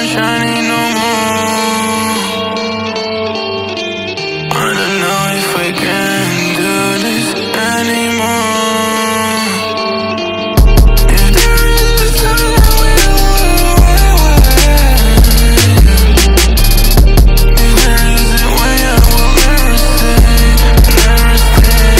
shining no more. Wanna know if we can do this anymore. If there is a time that we if there is a way I will never stay, never stay.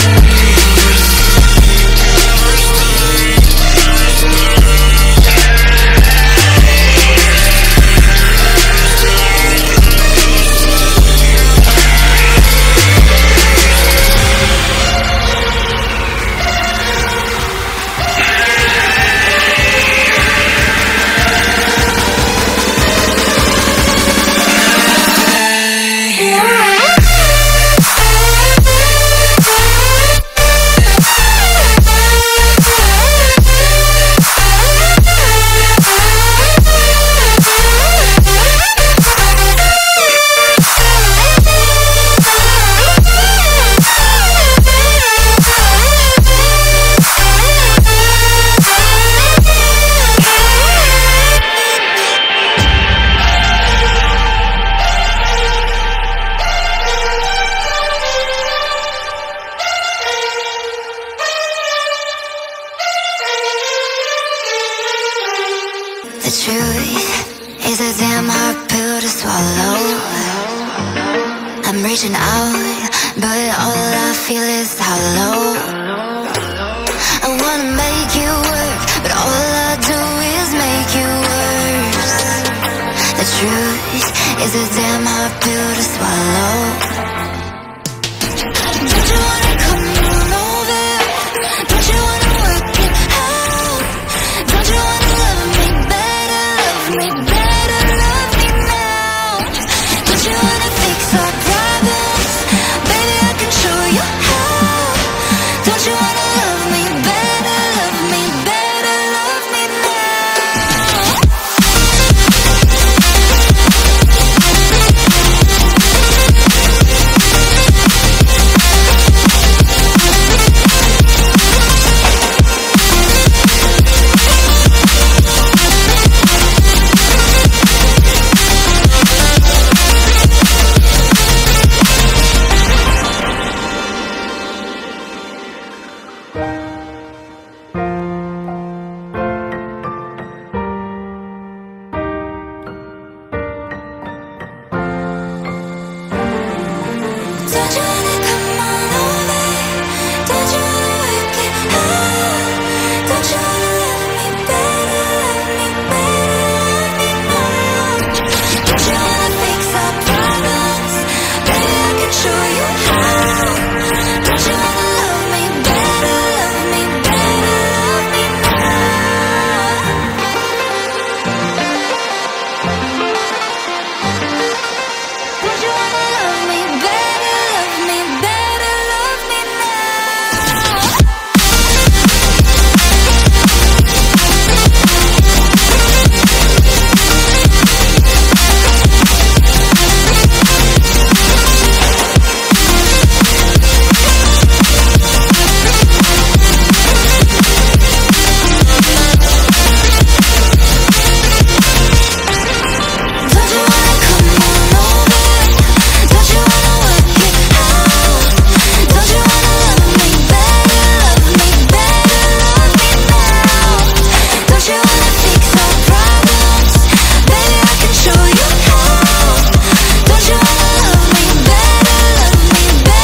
The truth is a damn hard pill to swallow. I'm reaching out, but all I feel is hollow. I wanna make you work, but all I do is make you worse. The truth is a damn hard pill to swallow. Don't you wanna come on over? Don't you wanna work it out? Don't you wanna love me better, love me now? Don't you wanna fix our problems? Baby, I can show you how. Don't you wanna love me better, love me now? Don't you wanna come on over? Don't you wanna work it out? Don't you wanna love me better, love me now? Don't you wanna fix our problems? Baby, I can show you how. Don't you wanna love me better, love me now? Don't you wanna love me better, love me Don't you wanna come on over? Don't you wanna work it out? Don't you wanna love me better, love me now? Don't you wanna fix our problems? Baby, I can show you how. Don't you wanna love me better, love me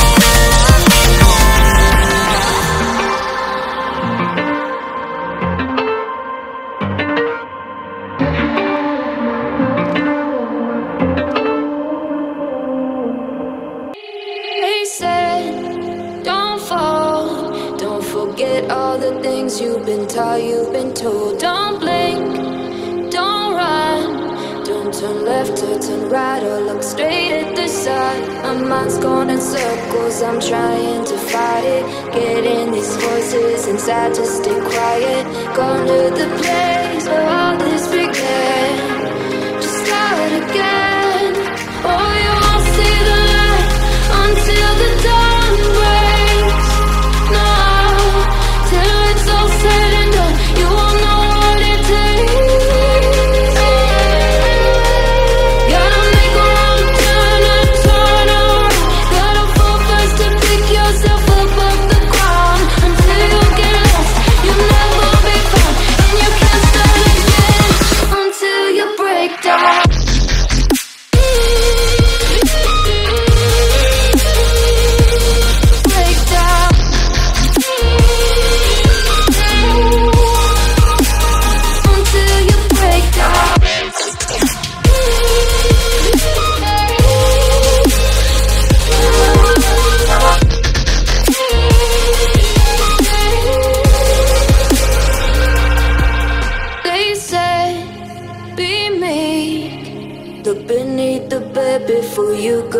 They said, don't fall. Don't forget all the things you've been taught, you've been told. Don't blink, don't run. Don't turn left or turn right or look straight at the sun. My mind's going in circles, I'm trying to fight it. Getting these voices inside to stay quiet. Gone to the place where all this began. Just start again. Oh, you won't see the light until the dawn breaks. No, till it's all said and done, you won't know what it takes.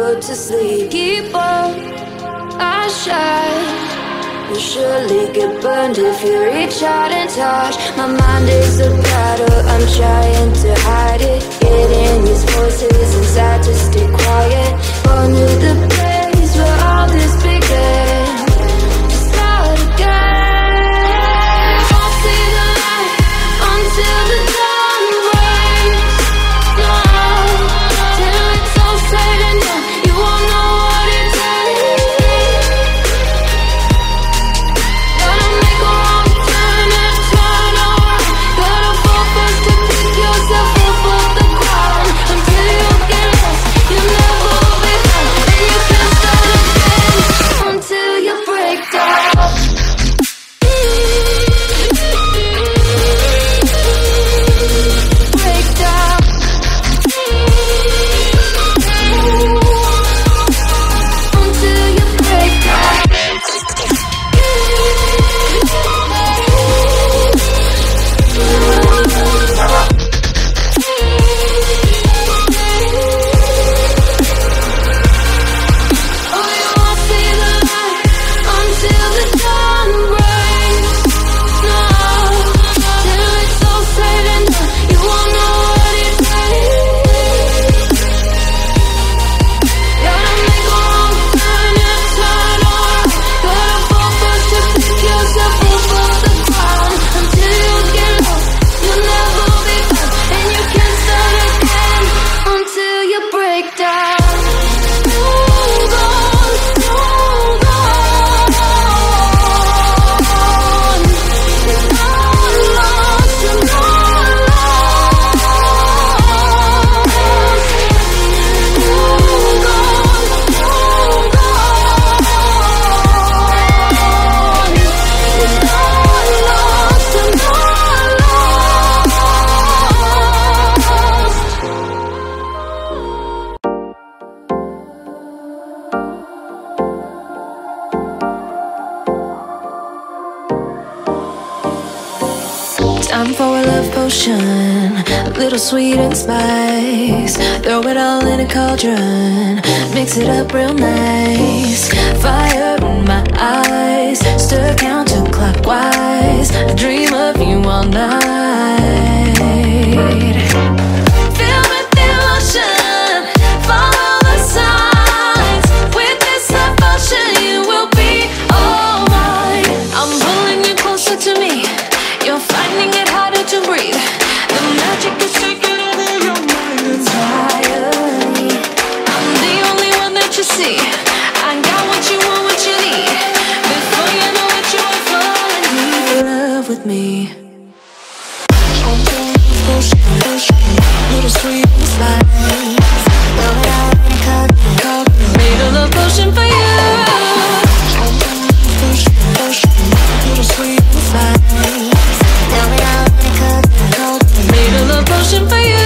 put to sleep. Keep on, I shine. You'll surely get burned if you reach out and touch. My mind is a battle, I'm trying to hide it. Getting these voices inside to stay quiet. Born to the place where all this began. Start again. I'll see the light until the dawn breaks. No, till it's all said and done, you won't know what it takes. Gotta make a wrong turn and turn around. Gotta fall first to pick yourself up off the ground. Until you get lost, you'll never be found. And you can't start again until you break down. Break down. Until you break down. Oh, you won't see the light until the dawn breaks. No, till it's all said and done, you won't know what it takes. Gotta make a wrong turn and turn around. Gotta fall first to pick yourself up off the ground. Until you get lost, you'll never be found. And you can't start again until you break down. Move on, move on. It's not lost, you're not lost. Move on, move on. It's not lost, you're not lost. Time for a love potion, a little sweet and spice. Throw it all in a cauldron, mix it up real nice. Fire in my eyes, stir counterclockwise. I dream of you all night. Filled with emotion, follow the signs. With this love potion, you will be all mine. I'm pulling you closer to me. You're finding it harder to breathe. The magic is taking over your mind entirely. I'm the only one that you see. I got what you want, what you need. Before you know it, you are falling deep in love with me. Little sweet spice. Made a love potion for you. Little sweet spice. Made a love potion for you.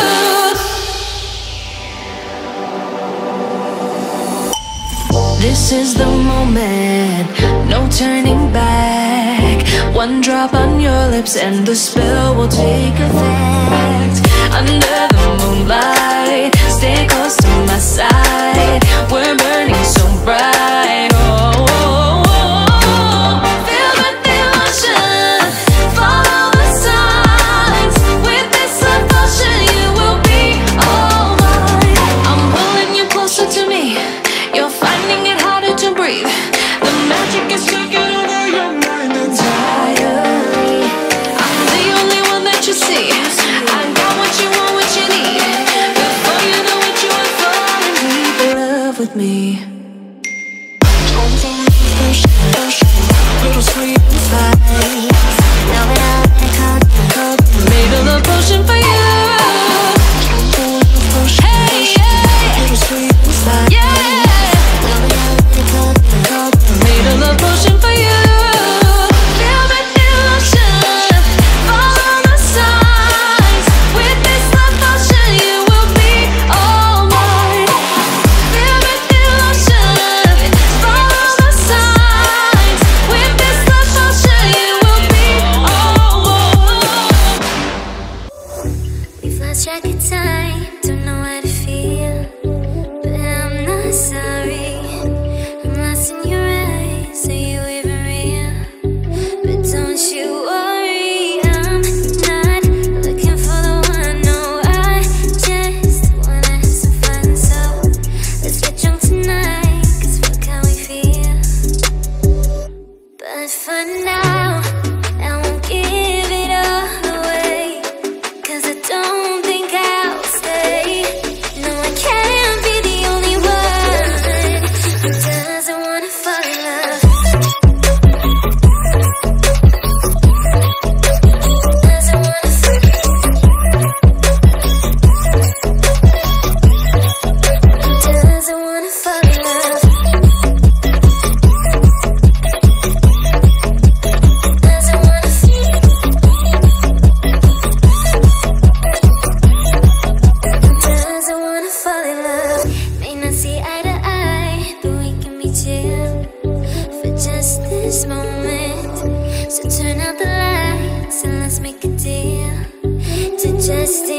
This is the moment, no turning back. One drop on your lips and the spell will take effect. Under the moonlight, stay close to my side. We're burning so bright. Oh, oh, oh. Filled with emotion, follow the signs. With this love potion, you will be all mine. I'm pulling you closer to me. You're finding it harder to breathe. The magic is taking over your mind entirely. I'm the only one that you see. I got what you want, what you need. Before you know it, you are falling deep in love with me. Little sweet spice. Made a love potion for you. Hey, yeah. Little sweet spice. Yeah. Made a love potion for you. Filled with emotion, follow the signs. With this love potion, you will be all mine. Filled with emotion. just